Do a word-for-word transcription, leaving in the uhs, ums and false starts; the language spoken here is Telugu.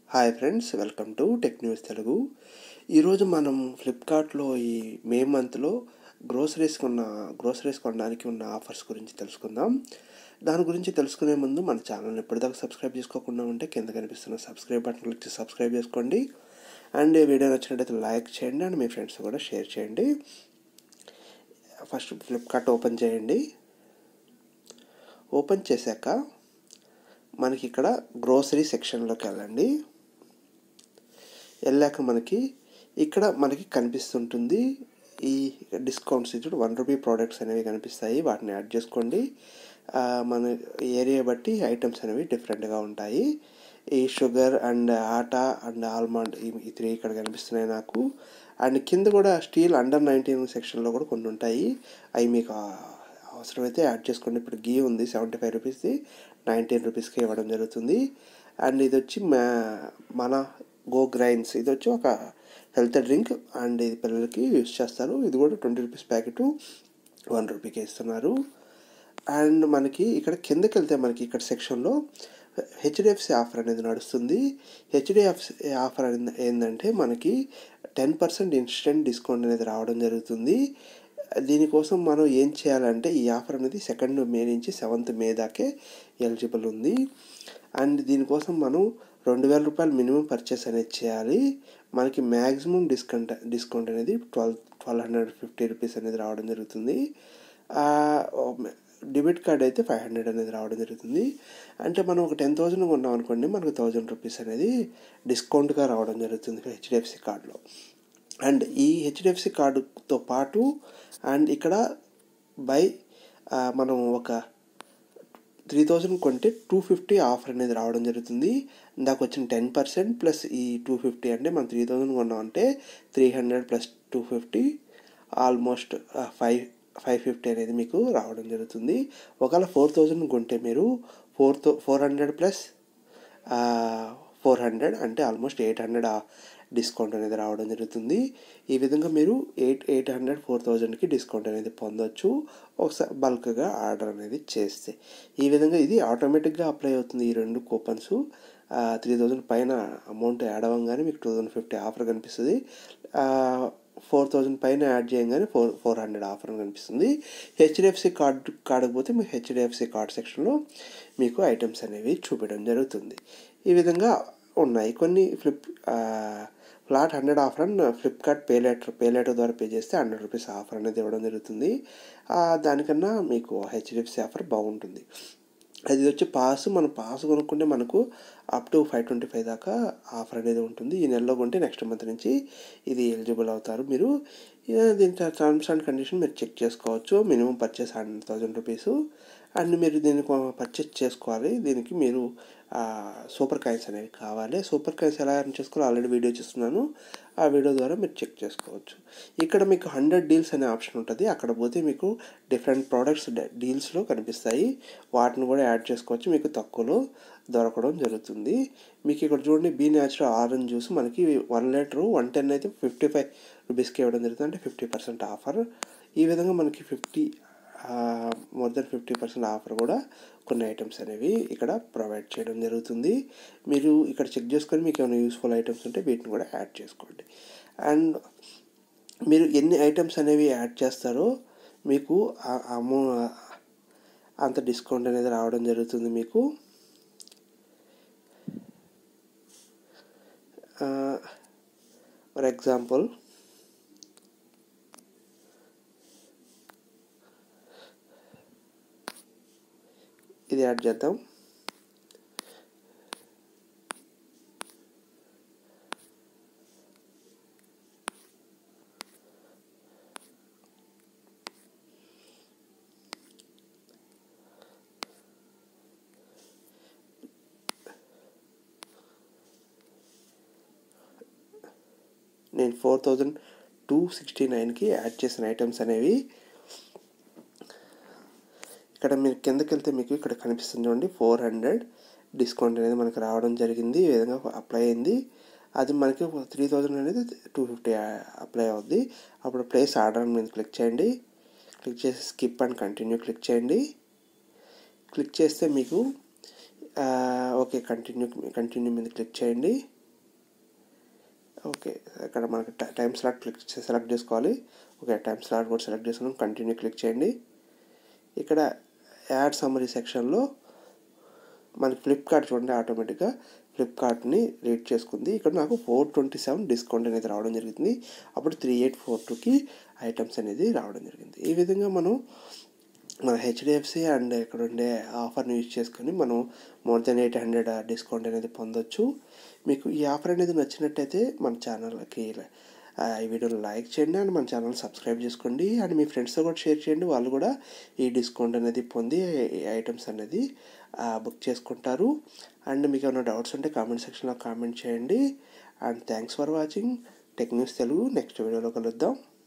Hi friends, welcome to tech news Telugu. ఈరోజు మనం ఫ్లిప్కార్ట్లో ఈ మే మంత్లో గ్రోసరీస్ కొన్న గ్రోసరీస్ కొనడానికి ఉన్న ఆఫర్స్ గురించి తెలుసుకుందాం. దాని గురించి తెలుసుకునే ముందు మన ఛానల్ని ఎప్పటిదాకా సబ్స్క్రైబ్ చేసుకోకుండా ఉంటే కింద కనిపిస్తున్న సబ్స్క్రైబ్ బటన్ క్లిక్ చేసి సబ్స్క్రైబ్ చేసుకోండి. అండ్ ఈ వీడియో నచ్చినట్టయితే లైక్ చేయండి అండ్ మీ ఫ్రెండ్స్ కూడా షేర్ చేయండి. ఫస్ట్ ఫ్లిప్కార్ట్ ఓపెన్ చేయండి. ఓపెన్ చేశాక మనకి ఇక్కడ గ్రోసరీ సెక్షన్లోకి వెళ్ళండి. వెళ్ళాక మనకి ఇక్కడ మనకి కనిపిస్తుంటుంది ఈ డిస్కౌంట్స్. ఇప్పుడు వన్ రూపీ ప్రోడక్ట్స్ అనేవి కనిపిస్తాయి, వాటిని యాడ్ చేసుకోండి. మన ఏరియా బట్టి ఐటమ్స్ అనేవి డిఫరెంట్గా ఉంటాయి. ఈ sugar and atta and almond ఈ త్రీ ఇక్కడ కనిపిస్తున్నాయి నాకు. అండ్ కింద కూడా స్టీల్ అండర్ నైన్టీన్ సెక్షన్లో కూడా కొన్ని ఉంటాయి, అవి మీకు అవసరమైతే యాడ్ చేసుకోండి. ఇప్పుడు గీ ఉంది సెవెంటీ ఫైవ్ రూపీస్ది, నైన్టీన్ రూపీస్కి ఇవ్వడం జరుగుతుంది. అండ్ ఇది వచ్చి మన గో గ్రైన్స్, ఇది వచ్చి ఒక హెల్త్ డ్రింక్ అండ్ ఇది పిల్లలకి యూస్ చేస్తారు. ఇది కూడా ట్వంటీ రూపీస్ ప్యాకెట్ వన్ రూపీకి ఇస్తున్నారు. అండ్ మనకి ఇక్కడ కిందకి వెళ్తే మనకి ఇక్కడ సెక్షన్లో హెచ్డిఎఫ్సి ఆఫర్ అనేది నడుస్తుంది. హెచ్డిఎఫ్సి ఆఫర్ ఏంటంటే మనకి టెన్ పర్సెంట్ ఇన్స్టెంట్ డిస్కౌంట్ అనేది రావడం జరుగుతుంది. దీనికోసం మనం ఏం చేయాలంటే ఈ ఆఫర్ అనేది సెకండ్ మే నుంచి సెవెంత్ మే దాకే ఎలిజిబుల్ ఉంది. అండ్ దీనికోసం మనం రెండు వేల రూపాయలు మినిమం పర్చేస్ అనేది చేయాలి. మనకి మ్యాక్సిమం డిస్కౌంట్ డిస్కౌంట్ అనేది twelve twelve hundred fifty rupees అనేది రావడం జరుగుతుంది. డెబిట్ కార్డ్ అయితే ఫైవ్ హండ్రెడ్ అనేది రావడం జరుగుతుంది. అంటే మనం ఒక టెన్ థౌజండ్ కొన్నాం అనుకోండి, మనకు థౌజండ్ రూపీస్ అనేది డిస్కౌంట్గా రావడం జరుగుతుంది హెచ్డిఎఫ్సి కార్డులో. అండ్ ఈ హెచ్డిఎఫ్సి కార్డుతో పాటు అండ్ ఇక్కడ బై మనం ఒక త్రీ థౌజండ్ కొంటే టూ ఫిఫ్టీ ఆఫర్ అనేది రావడం జరుగుతుంది. ఇందాక వచ్చిన టెన్ పర్సెంట్ ప్లస్ ఈ టూ ఫిఫ్టీ అంటే మనం త్రీ థౌజండ్ కొన్నామంటే three hundred plus two fifty almost five five fifty అనేది మీకు రావడం జరుగుతుంది. ఒకవేళ ఫోర్ థౌజండ్ కొంటే మీరు four thou four hundred plus four hundred అంటే ఆల్మోస్ట్ ఎయిట్ హండ్రెడ్ డిస్కౌంట్ అనేది రావడం జరుగుతుంది. ఈ విధంగా మీరు ఎయిట్ ఎయిట్ హండ్రెడ్ ఫోర్ థౌజండ్కి డిస్కౌంట్ అనేది పొందవచ్చు ఒకసారి బల్క్గా ఆర్డర్ అనేది చేస్తే. ఈ విధంగా ఇది ఆటోమేటిక్గా అప్లై అవుతుంది. ఈ రెండు కూపన్స్ త్రీ థౌజండ్ పైన అమౌంట్ యాడ్ అవ్వగానే మీకు టూ థౌజండ్ ఫిఫ్టీ ఆఫర్ కనిపిస్తుంది. ఫోర్ థౌజండ్ పైన యాడ్ చేయగానే ఫోర్ ఫోర్ హండ్రెడ్ ఆఫర్ కనిపిస్తుంది. హెచ్డిఎఫ్సి కార్డు కాడకపోతే మీకు హెచ్డిఎఫ్సి కార్డ్ సెక్షన్లో మీకు ఐటమ్స్ అనేవి చూపించడం జరుగుతుంది. ఈ విధంగా ఉన్నాయి కొన్ని. Flip flat hundred offer and Flipkart pay later pay later ద్వారా పే చేస్తే హండ్రెడ్ రూపీస్ ఆఫర్ అనేది ఇవ్వడం జరుగుతుంది. దానికన్నా మీకు హెచ్డిఎఫ్సి ఆఫర్ బాగుంటుంది. అది వచ్చి పాస్, మనం పాస్ కొనుక్కుంటే మనకు up to five twenty five దాకా ఆఫర్ అనేది ఉంటుంది. ఈ నెలలో కొంటే నెక్స్ట్ మంత్ నుంచి ఇది ఎలిజిబుల్ అవుతారు మీరు. దీని టర్మ్స్ అండ్ కండిషన్ మీరు చెక్ చేసుకోవచ్చు. Minimum purchase hundred thousand rupees and మీరు దీన్ని పర్చేస్ చేసుకోవాలి. దీనికి మీరు సూపర్ కాయిన్స్ అనేవి కావాలి. సూపర్ కాయిన్స్ ఎలా ఎర్న్ చేసుకోవాలో ఆల్రెడీ వీడియో చేస్తున్నాను, ఆ వీడియో ద్వారా మీరు చెక్ చేసుకోవచ్చు. ఇక్కడ మీకు హండ్రెడ్ డీల్స్ అనే ఆప్షన్ ఉంటుంది. అక్కడ పోతే మీకు డిఫరెంట్ ప్రోడక్ట్స్ డీల్స్లో కనిపిస్తాయి, వాటిని కూడా యాడ్ చేసుకోవచ్చు. మీకు తక్కువలో దొరకడం జరుగుతుంది. మీకు ఇక్కడ చూడండి, బీ న్యాచురల్ ఆరెంజ్ జ్యూస్ మనకి వన్ లీటరు వన్ టెన్ అయితే ఫిఫ్టీ ఫైవ్ రూపీస్కి ఇవ్వడం జరుగుతుంది, అంటే ఫిఫ్టీ పర్సెంట్ ఆఫర్. ఈ విధంగా మనకి fifty more than fifty percent offer కూడా కొన్ని ఐటమ్స్ అనేవి ఇక్కడ ప్రొవైడ్ చేయడం జరుగుతుంది. మీరు ఇక్కడ చెక్ చేసుకొని మీకు ఏమైనా యూస్ఫుల్ ఐటమ్స్ ఉంటే వీటిని కూడా యాడ్ చేసుకోండి. అండ్ మీరు ఎన్ని ఐటమ్స్ అనేవి యాడ్ చేస్తారో మీకు అమౌ అంత డిస్కౌంట్ అనేది రావడం జరుగుతుంది మీకు. ఫర్ ఎగ్జాంపుల్ ఇది యాడ్ చేద్దాం. నేను ఫోర్ థౌజండ్ టూ సిక్స్టీ నైన్కి యాడ్ చేసిన ఐటమ్స్ అనేవి ఇక్కడ మీరు కిందకి వెళ్తే మీకు ఇక్కడ కనిపిస్తుంది చూడండి, ఫోర్ హండ్రెడ్ డిస్కౌంట్ అనేది మనకు రావడం జరిగింది. ఈ విధంగా అప్లై అయింది. అది మనకి త్రీ థౌజండ్ అనేది టూ ఫిఫ్టీ అప్లై అవుద్ది. అప్పుడు ప్లేస్ ఆర్డర్ మీద క్లిక్ చేయండి. క్లిక్ చేసి స్కిప్ అండ్ కంటిన్యూ క్లిక్ చేయండి. క్లిక్ చేస్తే మీకు ఓకే కంటిన్యూ కంటిన్యూ మీద క్లిక్ చేయండి. ఓకే, ఇక్కడ మనకి టైం స్లాట్ క్లిక్ సెలెక్ట్ చేసుకోవాలి. ఓకే, టైం స్లాట్ కూడా సెలెక్ట్ చేసుకున్నాం. కంటిన్యూ క్లిక్ చేయండి. ఇక్కడ యాడ్ సమ్మరీ సెక్షన్లో మనకి ఫ్లిప్కార్ట్ చూడండి, ఆటోమేటిక్గా ఫ్లిప్కార్ట్ని రీడ్ చేసుకుంది. ఇక్కడ నాకు ఫోర్ ట్వంటీ సెవెన్ డిస్కౌంట్ అనేది రావడం జరిగింది. అప్పుడు త్రీ ఎయిట్ ఫోర్ టూకి ఐటమ్స్ అనేది రావడం జరిగింది. ఈ విధంగా మనం మన హెచ్డిఎఫ్సి అండ్ ఇక్కడ ఉండే ఆఫర్ని యూజ్ చేసుకొని మనం more than eight hundred discount అనేది పొందొచ్చు. మీకు ఈ ఆఫర్ అనేది నచ్చినట్టయితే మన ఛానల్కి ఈ వీడియోని లైక్ చేయండి అండ్ మన ఛానల్ సబ్స్క్రైబ్ చేసుకోండి. అండ్ మీ ఫ్రెండ్స్తో కూడా షేర్ చేయండి, వాళ్ళు కూడా ఈ డిస్కౌంట్ అనేది పొంది ఐటమ్స్ అనేది బుక్ చేసుకుంటారు. అండ్ మీకు ఏమైనా డౌట్స్ ఉంటే కామెంట్ సెక్షన్లో కామెంట్ చేయండి. And thanks for watching tech news Telugu. Next వీడియోలో కలుద్దాం.